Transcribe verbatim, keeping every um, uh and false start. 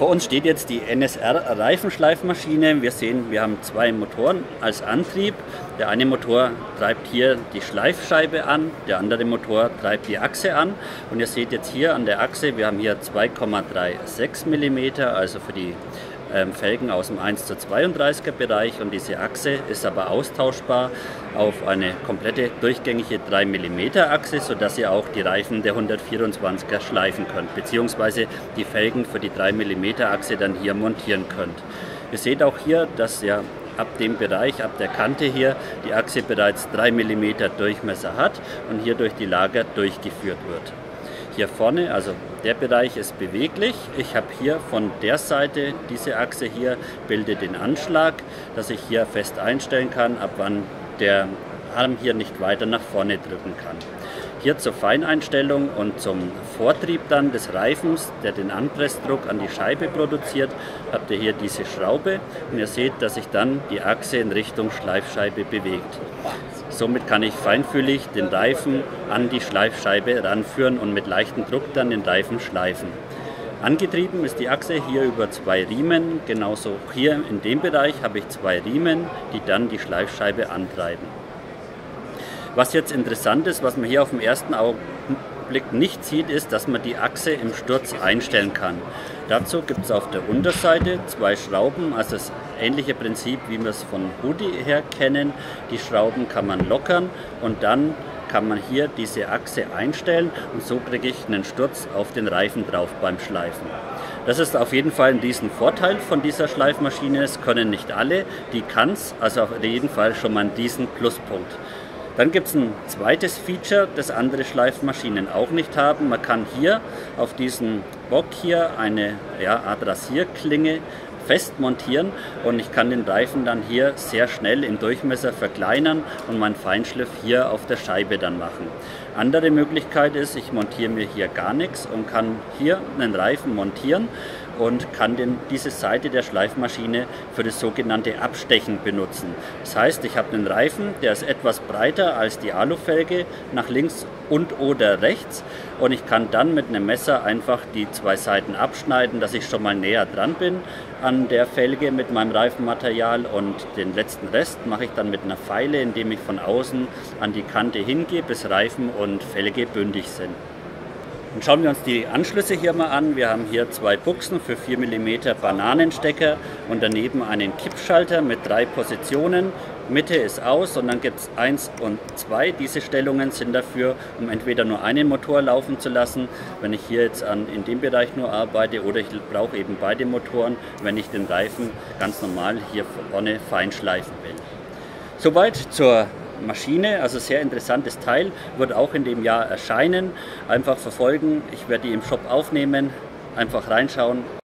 Vor uns steht jetzt die N S R-Reifenschleifmaschine. Wir sehen, wir haben zwei Motoren als Antrieb. Der eine Motor treibt hier die Schleifscheibe an, der andere Motor treibt die Achse an. Und ihr seht jetzt hier an der Achse, wir haben hier zwei Komma sechsunddreißig Millimeter, also für die ähm, Felgen aus dem eins zu zweiunddreißiger Bereich. Und diese Achse ist aber austauschbar auf eine komplette durchgängige drei Millimeter Achse, sodass ihr auch die Reifen der hundertvierundzwanziger schleifen könnt, beziehungsweise die Felgen für die drei Millimeter Achse dann hier montieren könnt. Ihr seht auch hier, dass ja ab dem Bereich, ab der Kante hier, die Achse bereits drei Millimeter Durchmesser hat und hier durch die Lager durchgeführt wird. Hier vorne, also der Bereich ist beweglich. Ich habe hier von der Seite, diese Achse hier bildet den Anschlag, dass ich hier fest einstellen kann, ab wann der Arm hier nicht weiter nach vorne drücken kann. Hier zur Feineinstellung und zum Vortrieb dann des Reifens, der den Anpressdruck an die Scheibe produziert, habt ihr hier diese Schraube und ihr seht, dass sich dann die Achse in Richtung Schleifscheibe bewegt. Somit kann ich feinfühlig den Reifen an die Schleifscheibe ranführen und mit leichtem Druck dann den Reifen schleifen. Angetrieben ist die Achse hier über zwei Riemen, genauso hier in dem Bereich habe ich zwei Riemen, die dann die Schleifscheibe antreiben. Was jetzt interessant ist, was man hier auf den ersten Augenblick nicht sieht, ist, dass man die Achse im Sturz einstellen kann. Dazu gibt es auf der Unterseite zwei Schrauben, also das ähnliche Prinzip, wie wir es von Hoodie her kennen. Die Schrauben kann man lockern und dann kann man hier diese Achse einstellen und so kriege ich einen Sturz auf den Reifen drauf beim Schleifen. Das ist auf jeden Fall ein riesen Vorteil von dieser Schleifmaschine. Das können nicht alle, die kann es, also auf jeden Fall schon mal ein riesen Pluspunkt. Dann gibt es ein zweites Feature, das andere Schleifmaschinen auch nicht haben. Man kann hier auf diesen Bock hier eine ja, Art Rasierklinge fest montieren und ich kann den Reifen dann hier sehr schnell im Durchmesser verkleinern und meinen Feinschliff hier auf der Scheibe dann machen. Andere Möglichkeit ist, ich montiere mir hier gar nichts und kann hier einen Reifen montieren und kann den, diese Seite der Schleifmaschine für das sogenannte Abstechen benutzen. Das heißt, ich habe einen Reifen, der ist etwas breiter als die Alufelge, nach links und oder rechts und ich kann dann mit einem Messer einfach die zwei Seiten abschneiden, dass ich schon mal näher dran bin an der Felge mit meinem Reifenmaterial und den letzten Rest mache ich dann mit einer Feile, indem ich von außen an die Kante hingehe, bis Reifen und Felge bündig sind. Und schauen wir uns die Anschlüsse hier mal an. Wir haben hier zwei Buchsen für vier Millimeter Bananenstecker und daneben einen Kippschalter mit drei Positionen. Mitte ist aus und dann gibt es eins und zwei. Diese Stellungen sind dafür, um entweder nur einen Motor laufen zu lassen, wenn ich hier jetzt an, in dem Bereich nur arbeite, oder ich brauche eben beide Motoren, wenn ich den Reifen ganz normal hier vorne fein schleifen will. Soweit zur Maschine, also sehr interessantes Teil, wird auch in dem Jahr erscheinen. Einfach verfolgen, ich werde die im Shop aufnehmen, einfach reinschauen.